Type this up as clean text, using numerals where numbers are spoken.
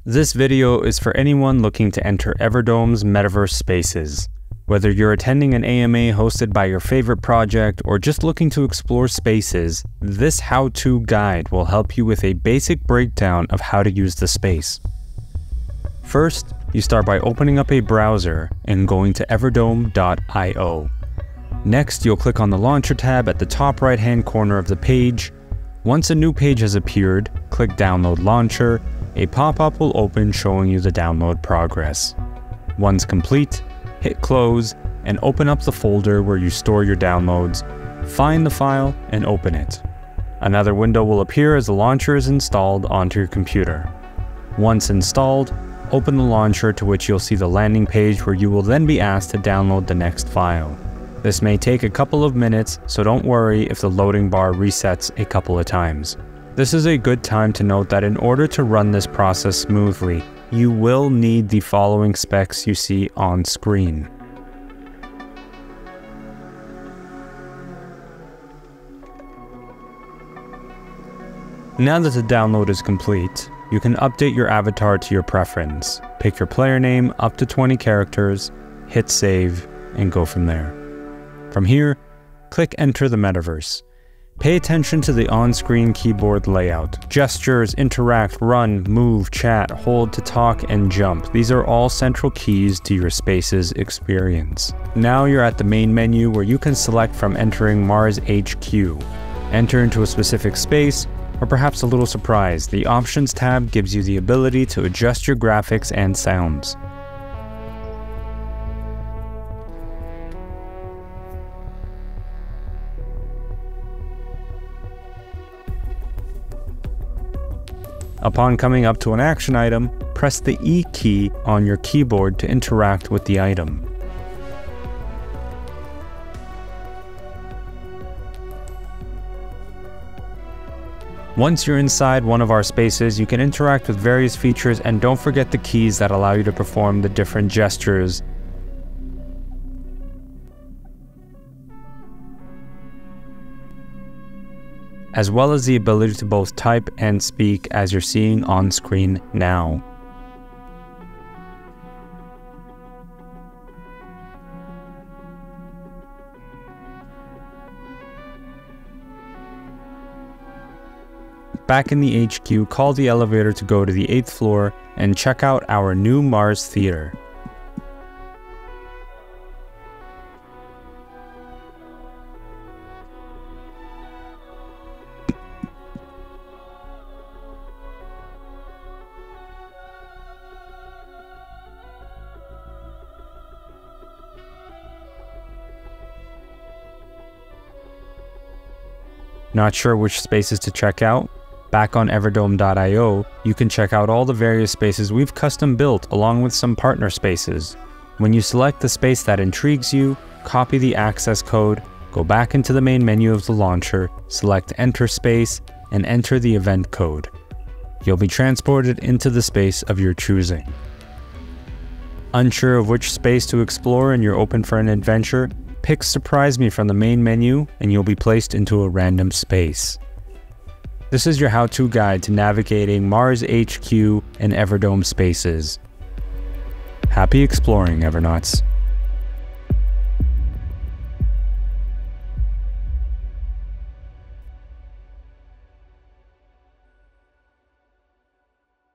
This video is for anyone looking to enter Everdome's Metaverse spaces. Whether you're attending an AMA hosted by your favorite project or just looking to explore spaces, this how-to guide will help you with a basic breakdown of how to use the space. First, you start by opening up a browser and going to everdome.io. Next, you'll click on the Launcher tab at the top right-hand corner of the page. Once a new page has appeared, click Download Launcher. A pop-up will open showing you the download progress. Once complete, hit Close and open up the folder where you store your downloads. Find the file and open it. Another window will appear as the launcher is installed onto your computer. Once installed, open the launcher, to which you'll see the landing page where you will then be asked to download the next file. This may take a couple of minutes, so don't worry if the loading bar resets a couple of times. This is a good time to note that in order to run this process smoothly, you will need the following specs you see on screen. Now that the download is complete, you can update your avatar to your preference. Pick your player name up to 20 characters, hit save, and go from there. From here, click Enter the Metaverse. Pay attention to the on-screen keyboard layout. Gestures, interact, run, move, chat, hold to talk, and jump. These are all central keys to your space's experience. Now you're at the main menu where you can select from entering Mars HQ. Enter into a specific space, or perhaps a little surprise. The Options tab gives you the ability to adjust your graphics and sounds. Upon coming up to an action item, press the E key on your keyboard to interact with the item. Once you're inside one of our spaces, you can interact with various features, and don't forget the keys that allow you to perform the different gestures. As well as the ability to both type and speak as you're seeing on screen now. Back in the HQ, call the elevator to go to the 8th floor and check out our new Mars Theater. Not sure which spaces to check out? Back on Everdome.io, you can check out all the various spaces we've custom built along with some partner spaces. When you select the space that intrigues you, copy the access code, go back into the main menu of the launcher, select Enter Space, and enter the event code. You'll be transported into the space of your choosing. Unsure of which space to explore and you're open for an adventure? Pick Surprise Me from the main menu and you'll be placed into a random space. This is your how-to guide to navigating Mars HQ and Everdome spaces. Happy exploring, Evernauts.